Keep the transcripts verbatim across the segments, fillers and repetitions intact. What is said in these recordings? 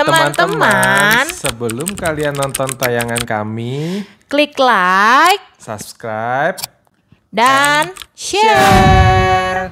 Teman-teman, sebelum kalian nonton tayangan kami, klik like, subscribe, dan share.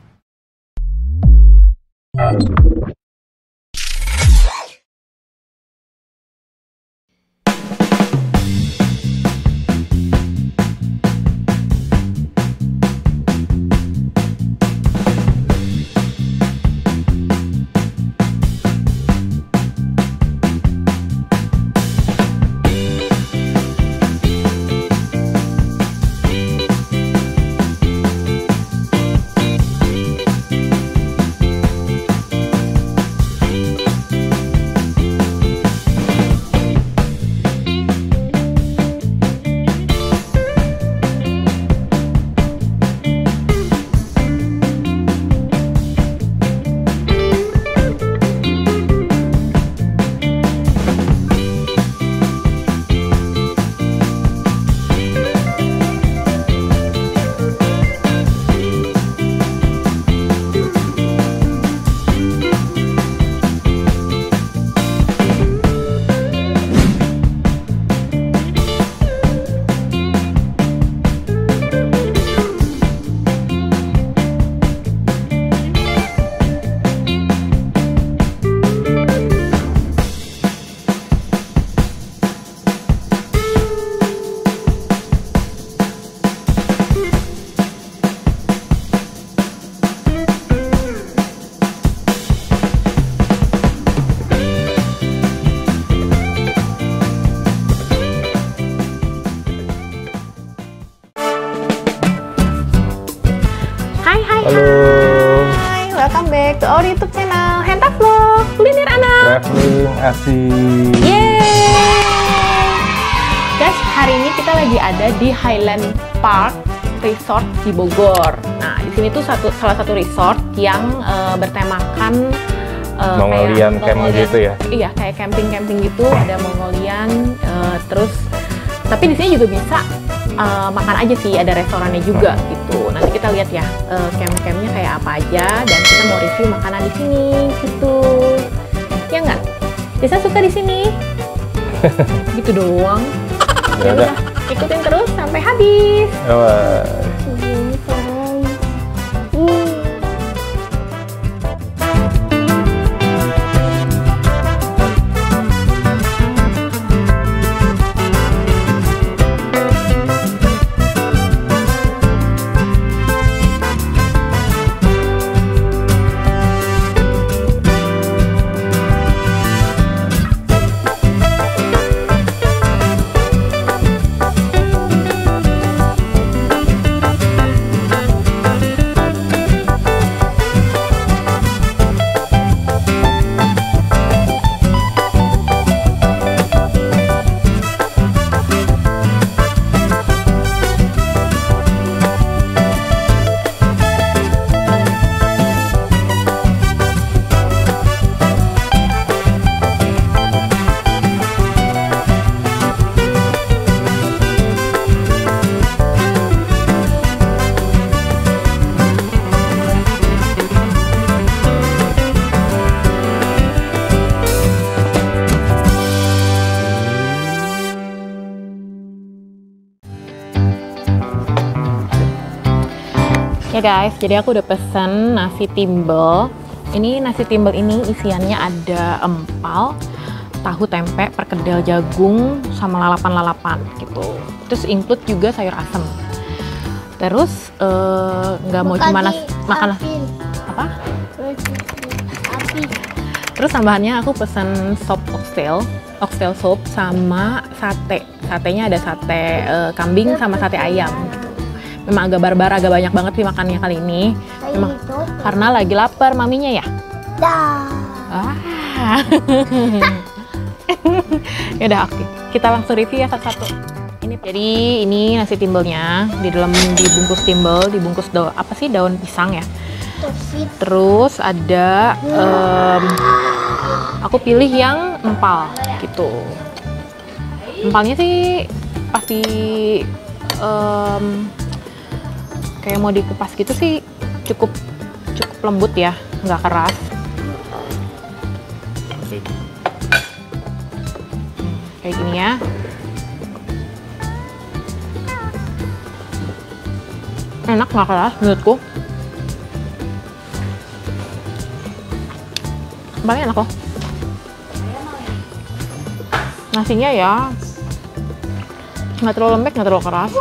halo, Hai, welcome back to our YouTube channel Henta Vlog Kuliner Anak. traveling asik. Yeay! Guys, hari ini kita lagi ada di Highland Park Resort di Bogor. Nah, di sini tuh satu salah satu resort yang uh, bertemakan uh, Mongolian kayak camp Mongolian, gitu ya? Iya, kayak camping-camping gitu. Ada Mongolian, uh, terus tapi di sini juga bisa uh, makan aja sih, ada restorannya juga gitu. Nanti kita lihat ya uh, camp-campnya kayak apa aja, dan kita mau review makanan di sini gitu. Ya nggak? Bisa suka di sini? Gitu doang. Ya udah, ikutin terus sampai habis. Wah. Ya guys, jadi aku udah pesen nasi timbel. Ini nasi timbel ini isiannya ada empal, tahu tempe, perkedel jagung, sama lalapan-lalapan gitu. Terus include juga sayur asem. Terus nggak uh, mau cuma nasi makan apa? Api. Terus tambahannya aku pesen sop oxtail, oxtail soup sama sate. Satenya ada sate uh, kambing sama sate ayam. Memang agak barbar, agak banyak banget sih makannya kali ini. Memang karena lagi lapar maminya ya. Dah. Ah. Ya udah, oke. Kita langsung review ya satu-satu. Ini jadi ini nasi timbelnya, di dalam dibungkus timbel, dibungkus daun apa sih, daun pisang ya. Terus ada um, aku pilih yang empal gitu. Empalnya sih pasti um, kayak mau dikupas gitu sih, cukup cukup lembut ya, nggak keras. Kayak gini ya. Enak, nggak keras menurutku. Paling enak loh. Nasinya ya nggak terlalu lembek, nggak terlalu keras.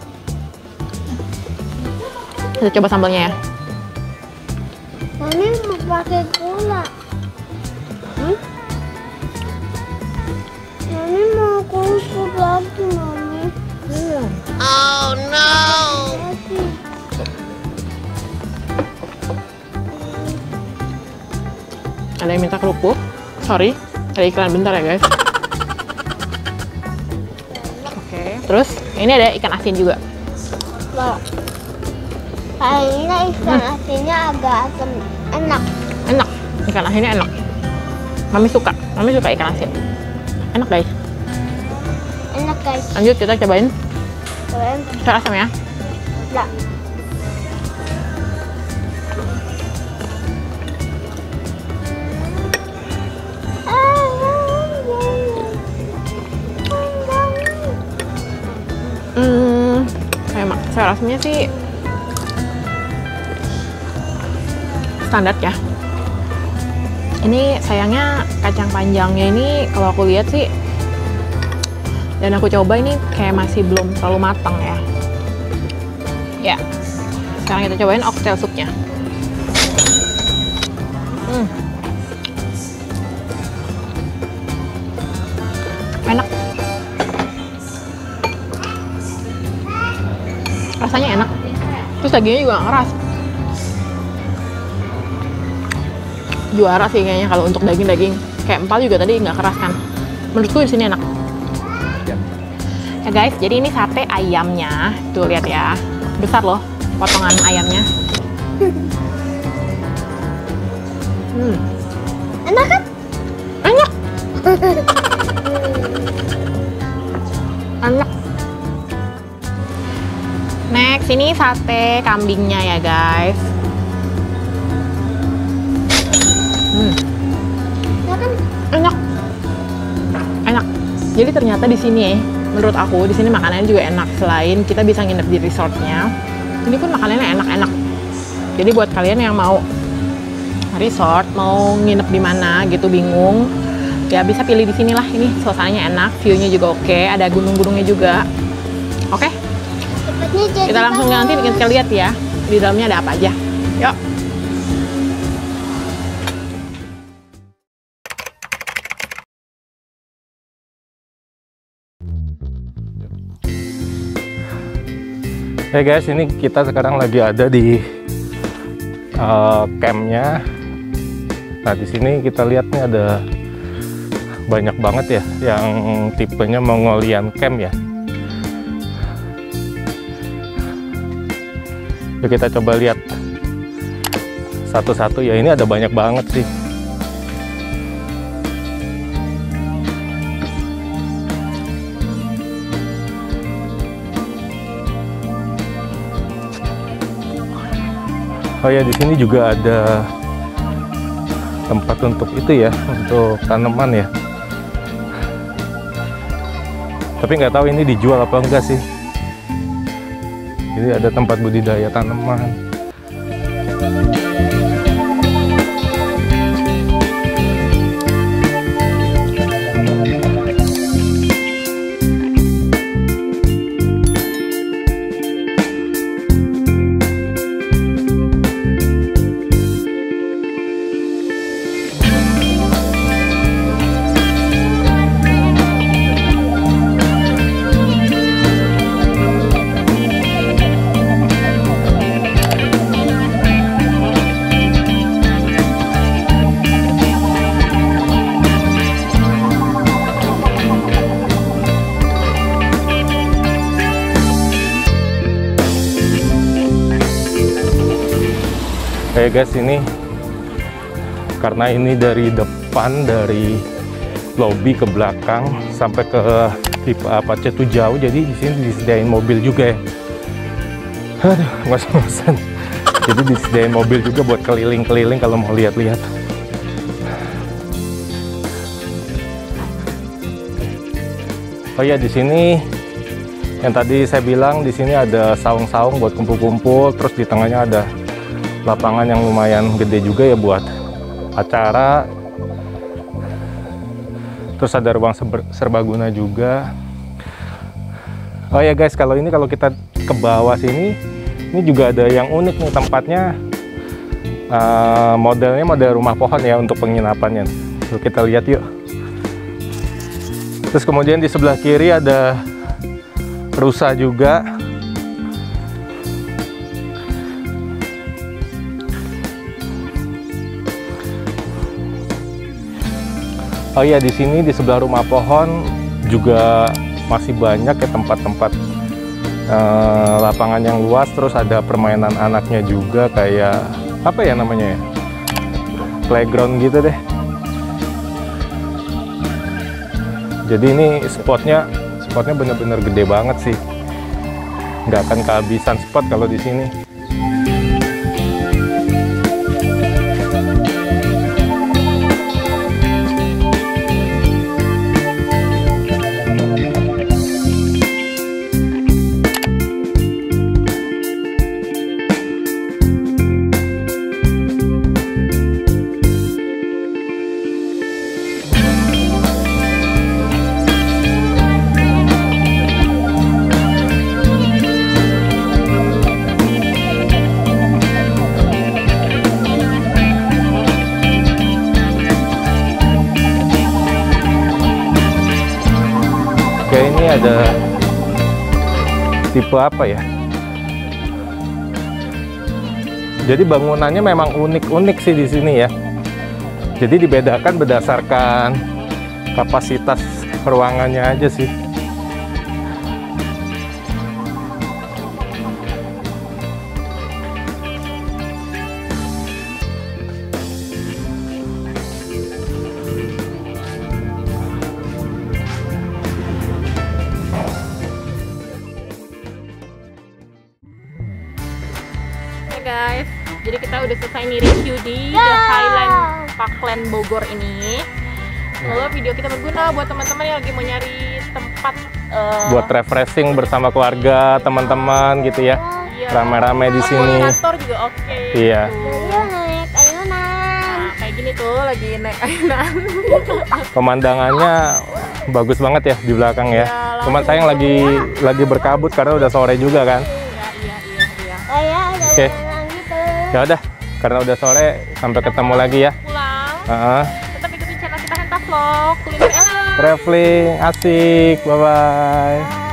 Kita coba sambalnya ya. Mami mau pakai gula. Hmm? Mami mau kusut lagi, Mami. Hmm. Oh no. Ada yang minta kerupuk. Sorry, ada iklan bentar ya guys. Oke, terus ini ada ikan asin juga. Loh. Kayaknya ikan Hmm. asinnya agak asam, enak. Enak, ikan asinnya enak. Mami suka, Mami suka ikan asin. Enak guys. Enak guys. Lanjut kita cobain. Keren. Cara asam ya. Enggak. Hmm, kayak mak, saya rasanya sih standar ya. Ini sayangnya kacang panjangnya ini kalau aku lihat sih, dan aku coba ini kayak masih belum terlalu matang ya. Ya, sekarang kita cobain oxtail supnya. Hmm. Enak. Rasanya enak. Terus dagingnya juga nggak keras. Juara sih kayaknya kalau untuk daging-daging. Kayak empal juga tadi nggak keras kan. Menurutku di sini enak. Ya. Ya guys, jadi ini sate ayamnya. Tuh lihat ya. Besar loh potongan ayamnya. Hmm. Enak kan? Enak. Enak. Next, ini sate kambingnya ya guys. Hmm. Ya kan? Enak. Enak. Jadi ternyata di sini ya, menurut aku di sini makanannya juga enak. Selain kita bisa nginep di resortnya, ini pun makanannya enak-enak. Jadi buat kalian yang mau resort, mau nginep di mana gitu bingung, ya bisa pilih di sini lah. Ini suasananya enak, view-nya juga oke, ada gunung-gunungnya juga. Oke, Cepatnya jadi kita langsung banget. nanti kita lihat ya di dalamnya ada apa aja. Yuk. Hey guys, ini kita sekarang lagi ada di uh, campnya. Nah di sini kita lihat nih ada banyak banget ya yang tipenya Mongolian camp ya. Yuk kita coba lihat satu-satu ya. Ini ada banyak banget sih. Oh ya, di sini juga ada tempat untuk itu ya, untuk tanaman ya. Tapi nggak tahu ini dijual apa enggak sih. Jadi ada tempat budidaya tanaman. Oke guys, ini karena ini dari depan, dari lobby ke belakang sampai ke tipe apa itu jauh, jadi di sini disediain mobil juga ya. Aduh, ngos-ngosan. Jadi disediain mobil juga buat keliling-keliling kalau mau lihat-lihat. Oh iya, di sini yang tadi saya bilang, di sini ada saung-saung buat kumpul-kumpul, terus di tengahnya ada lapangan yang lumayan gede juga ya buat acara. Terus ada ruang serbaguna juga. Oh ya guys, kalau ini kalau kita ke bawah sini, ini juga ada yang unik nih tempatnya. Uh, modelnya model rumah pohon ya untuk penginapannya. Yuk kita lihat yuk. Terus kemudian di sebelah kiri ada rusa juga. Oh iya, di sini di sebelah rumah pohon juga masih banyak ya tempat-tempat eh, lapangan yang luas. Terus ada permainan anaknya juga, kayak apa ya namanya ya, playground gitu deh. Jadi ini spotnya spotnya bener-bener gede banget sih, nggak akan kehabisan spot kalau di sini. Oke, ini ada tipe apa ya? Jadi bangunannya memang unik-unik sih di sini ya. Jadi dibedakan berdasarkan kapasitas ruangannya aja sih. Guys, jadi kita udah selesai nih review di The Highland Parkland Bogor ini. Semoga video kita berguna buat teman-teman yang lagi mau nyari tempat uh, buat refreshing bersama keluarga, teman-teman gitu ya. Iya, Rame-rame di sini. Kantor juga oke. Iya. Ayo naik ayunan. Nah, kayak gini tuh lagi naik ayunan. Pemandangannya bagus banget ya di belakang ya. Iya, Cuman sayang lagi lagi berkabut karena udah sore juga kan. Iya, iya, iya, iya. Kayak ada Oke. ayunan gitu. Ya udah, karena udah sore, sampai ketemu lagi ya. Pulang. Uh-huh. Tetap ikutin channel kita Hentas Vlog, kuliner enak. Traveling asik, bye bye.